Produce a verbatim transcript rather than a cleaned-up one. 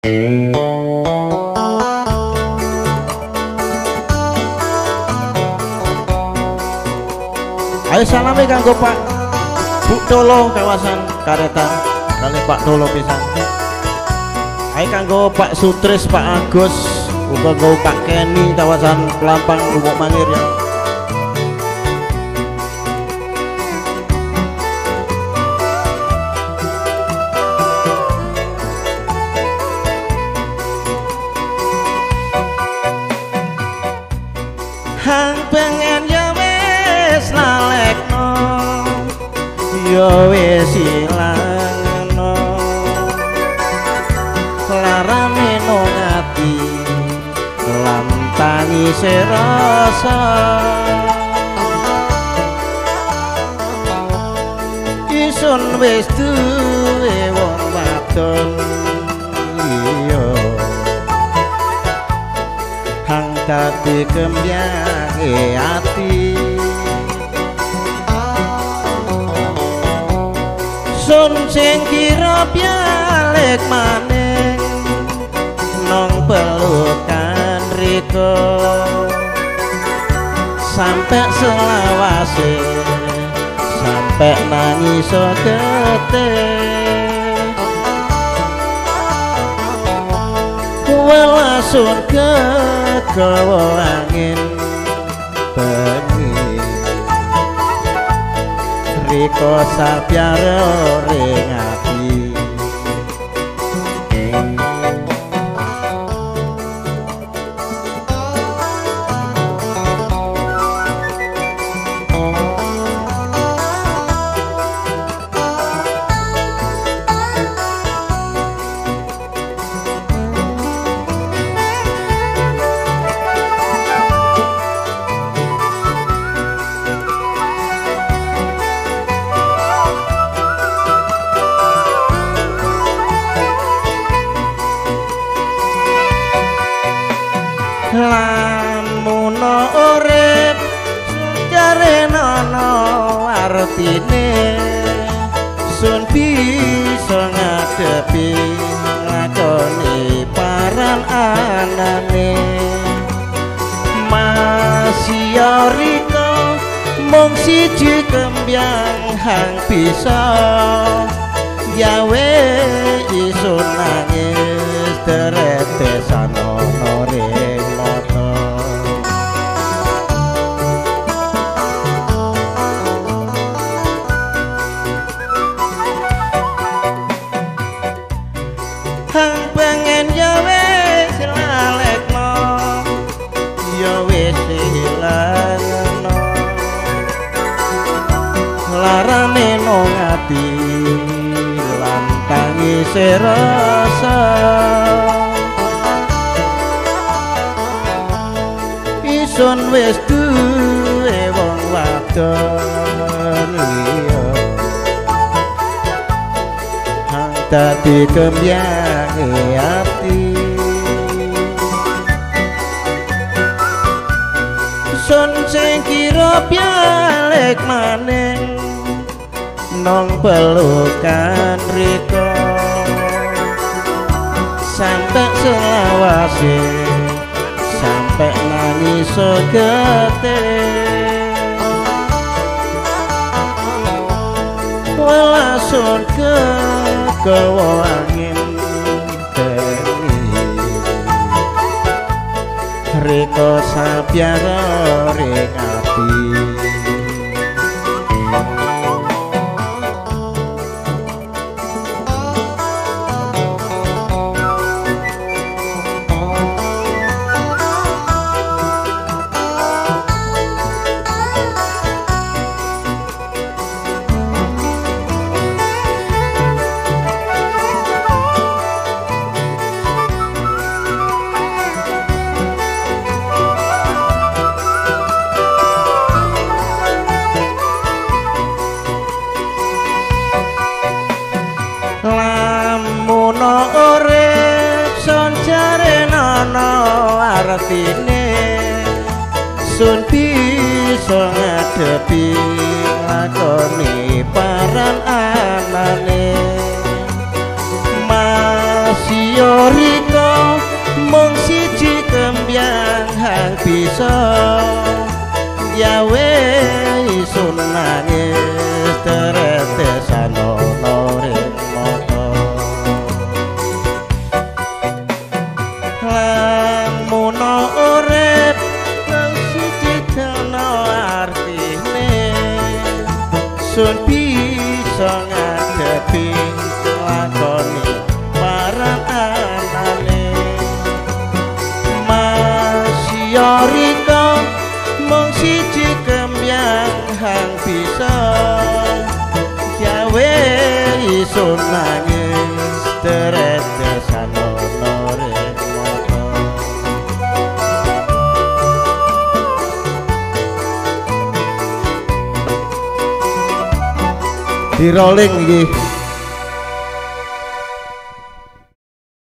Ayo salami kanggo Pak Bu Dolo kawasan Karetan kali Pak Dolo pisan. Ayo kanggo Pak Sutris, Pak Agus, uga kanggo Pak Kenny kawasan Pelampang Lubuk Mangir ya. Hang pengen ya wis lalekno, ya wis ilangno, larane nang ati lan tangise rasa. Isun wis duwe wong wadon iya, hang dadi kembyange ati. Sun sing kira balik maning nong pelukan riko, sampai selawase sampai nangis gete. Welasun kegawa angin bengi, riko sabyare ring ati. Lamun urip jare nono artine, sun bisa ngadepi ngakoni paran anane. Masih riko mung siji kembyang hang bisa gawe isun nangis teretesan ono ring mata. Hang pengen ya wis lalekno, ya wis ilangno, larane nang ati lan tangise rasa. Isun wis duwe wong wadon liya, hang dadi kembyange ati. Sun sing kira balik maning nong pelukan riko, sampai selawase sampai nangis gete. Welasun kegawa angin bengi, riko sabyare ring ati. Lamun urip sun jare nono artine, sun bisa ngadepi lakoni paran anane. Masih isun nangis teretesan ana ring mata lamun urip nang siji kana artine sun bisa ngadepi lakoni marang anane Rika mung siji kembyang hang bisa gawe isun nangis teretesan ana ring mata di rolling iki